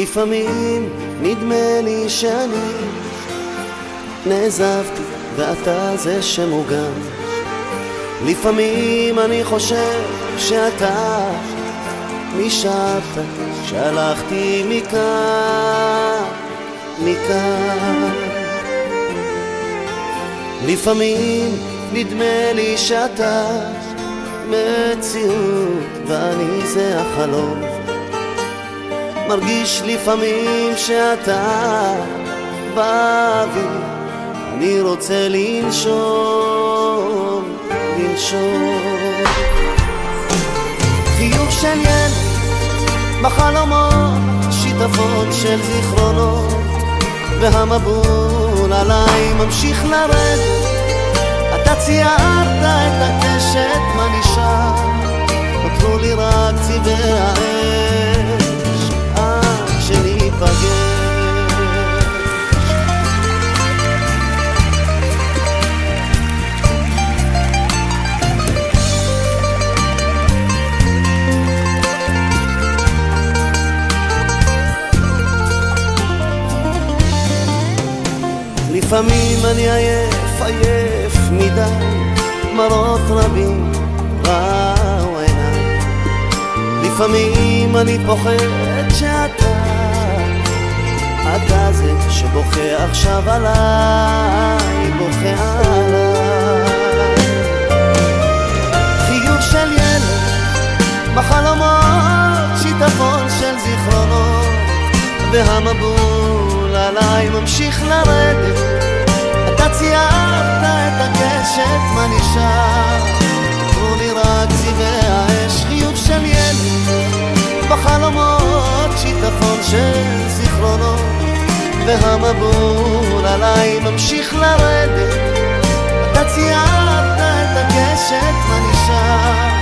לפעמים נדמה לי שאני נעזבתי ואתה זה שמוגן. לפעמים אני חושב שאתה נשארת, שהלכתי מכאן. לפעמים נדמה לי שאתה מציאות ואני זה החלום. מרגיש לפעמים שאתה באוויר, אני רוצה לנשום. חיוך של ילד בחלומות, שיטפון של זיכרונות, והמבול עליי ממשיך לרדת. אתה ציירת את הקשת, מה נשאר? נותרו לי רק צבעי האש עד שניפגש. לפעמים אני עייף מדי, מראות רבים ראו עיניי. לפעמים אני פוחד שאתה זה שבוכה עכשיו עליי, בוכה עליי. חיוך של ילד בחלומות, שיטפון של זיכרונות, והמבול עליי ממשיך לרדת. אתה ציירת את הקשת, מה נשאר? תנו לי רק צבעי האש. חיוך של ילד בחלומות, שיטפון של זיכרונות, והמבול עליי ממשיך לרדת. אתה ציירת את הקשת, מה נשאר?